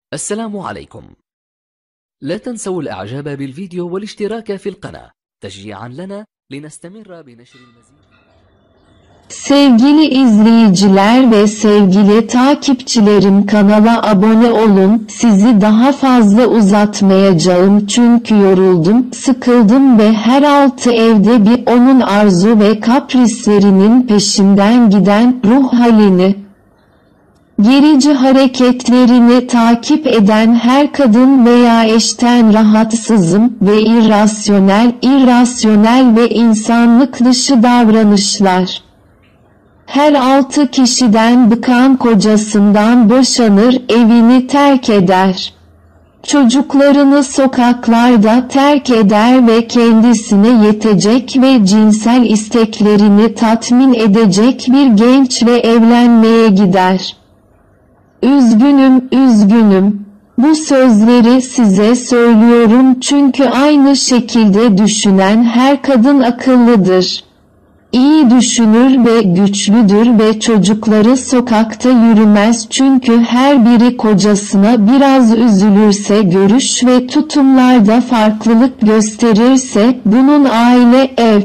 السلام عليكم. لا تنسوا الإعجاب بالفيديو والاشتراك في القناة تشجيعا لنا لنستمر بنشر المزيد. Sevgili izleyiciler ve sevgili takipçilerim, kanala abone olun. Sizi daha fazla uzatmayacağım çünkü yoruldum, sıkıldım ve her altı evde bir onun arzu ve kaprislerinin peşinden giden ruh halini, gerici hareketlerini takip eden her kadın veya eşten rahatsızım ve irrasyonel ve insanlık dışı davranışlar. Her 6 kişiden bıkan kocasından boşanır, evini terk eder. Çocuklarını sokaklarda terk eder ve kendisine yetecek ve cinsel isteklerini tatmin edecek bir gençle evlenmeye gider. Üzgünüm. Bu sözleri size söylüyorum çünkü aynı şekilde düşünen her kadın akıllıdır. İyi düşünür ve güçlüdür ve çocukları sokakta yürümez çünkü her biri kocasına biraz üzülürse, görüş ve tutumlarda farklılık gösterirse, bunun aile, ev,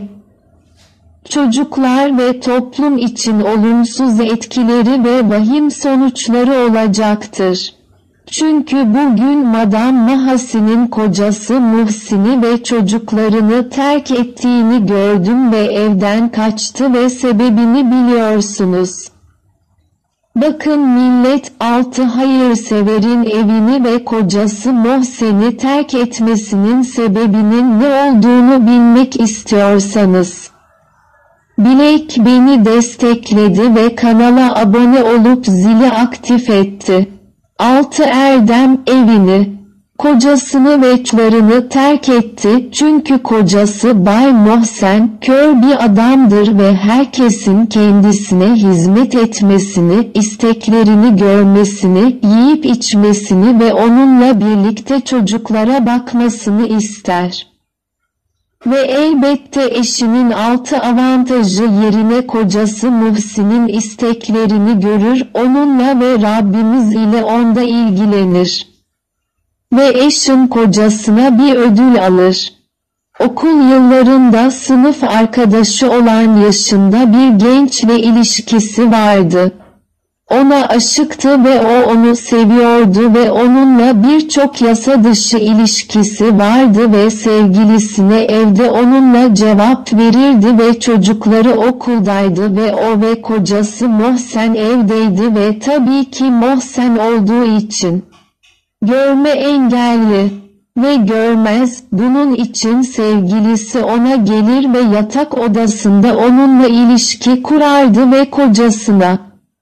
çocuklar ve toplum için olumsuz etkileri ve vahim sonuçları olacaktır. Çünkü bugün Madam Mahasi'nin kocası Muhsin'i ve çocuklarını terk ettiğini gördüm ve evden kaçtı ve sebebini biliyorsunuz. Bakın millet, 6 hayırseverin evini ve kocası Muhsin'i terk etmesinin sebebinin ne olduğunu bilmek istiyorsanız. Bilek beni destekledi ve kanala abone olup zili aktif etti. 6 erdem evini, kocasını ve çocuklarını terk etti çünkü kocası Bay Mohsen kör bir adamdır ve herkesin kendisine hizmet etmesini, isteklerini görmesini, yiyip içmesini ve onunla birlikte çocuklara bakmasını ister. Ve elbette eşinin 6 avantajı yerine kocası Muhsin'in isteklerini görür, onunla ve Rabbimiz ile onda ilgilenir. Ve eşin kocasına bir ödül alır. Okul yıllarında sınıf arkadaşı olan yaşında bir gençle ilişkisi vardı. Ona aşıktı ve o onu seviyordu ve onunla birçok yasa dışı ilişkisi vardı ve sevgilisine evde onunla cevap verirdi ve çocukları okuldaydı ve o ve kocası Mohsen evdeydi ve tabii ki Mohsen olduğu için görme engelli ve görmez, bunun için sevgilisi ona gelir ve yatak odasında onunla ilişki kurardı ve kocasına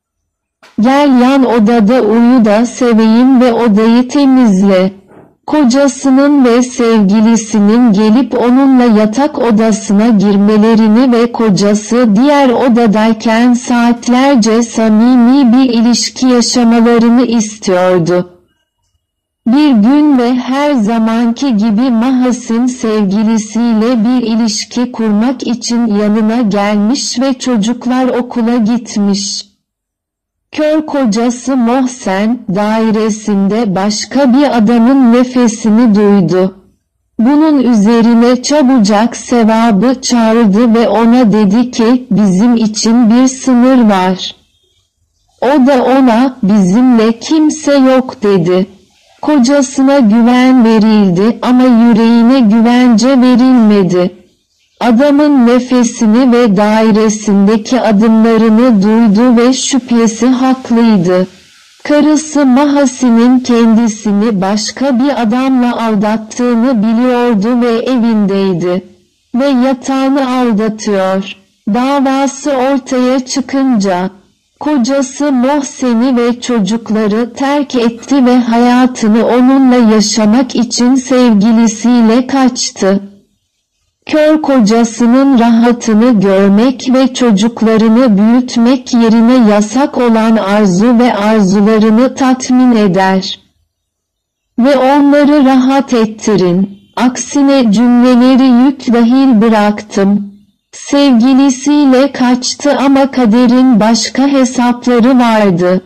"Gel yan odada uyu da seveyim ve odayı temizle." Kocasının ve sevgilisinin gelip onunla yatak odasına girmelerini ve kocası diğer odadayken saatlerce samimi bir ilişki yaşamalarını istiyordu. Bir gün ve her zamanki gibi Mahasin sevgilisiyle bir ilişki kurmak için yanına gelmiş ve çocuklar okula gitmiş. Kör kocası Mohsen, dairesinde başka bir adamın nefesini duydu. Bunun üzerine çabucak sevabı çağırdı ve ona dedi ki, bizim için bir sınır var. O da ona, bizimle kimse yok dedi. Kocasına güven verildi ama yüreğine güvence verilmedi. Adamın nefesini ve dairesindeki adımlarını duydu ve şüphesi haklıydı. Karısı Mahasi'nin kendisini başka bir adamla aldattığını biliyordu ve evindeydi. Ve yatağını aldatıyor. Davası ortaya çıkınca, kocası Mohsen'i ve çocukları terk etti ve hayatını onunla yaşamak için sevgilisiyle kaçtı. Kör kocasının rahatını görmek ve çocuklarını büyütmek yerine yasak olan arzu ve arzularını tatmin eder. Ve onları rahat ettirin. Aksine cümleleri yük dahil bıraktım. Sevgilisiyle kaçtı ama kaderin başka hesapları vardı.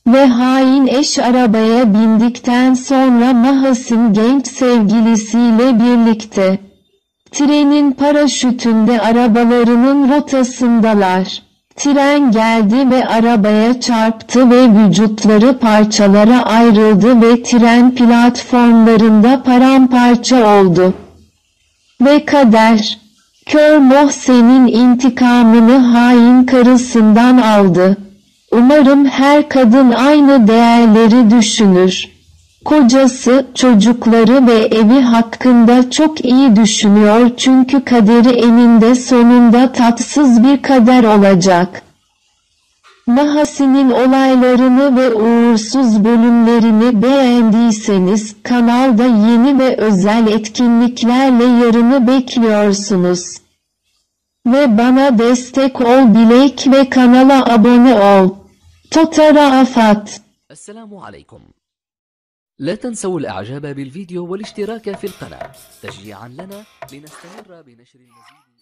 Ve hain eş arabaya bindikten sonra Mahas'ın genç sevgilisiyle birlikte trenin paraşütünde arabalarının rotasındalar. Tren geldi ve arabaya çarptı ve vücutları parçalara ayrıldı ve tren platformlarında paramparça oldu. Ve kader, kör Mohsen'in intikamını hain karısından aldı. Umarım her kadın aynı değerleri düşünür. Kocası, çocukları ve evi hakkında çok iyi düşünüyor çünkü kaderi eninde sonunda tatsız bir kader olacak. Mahasi'nin olaylarını ve uğursuz bölümlerini beğendiyseniz kanalda yeni ve özel etkinliklerle yarını bekliyorsunuz. Ve bana destek ol bilek ve kanala abone ol. Totara Afat. السلام عليكم. لا تنسوا الإعجاب بالفيديو والاشتراك في القناة تشجيعا لنا لنستمر بنشر المزيد.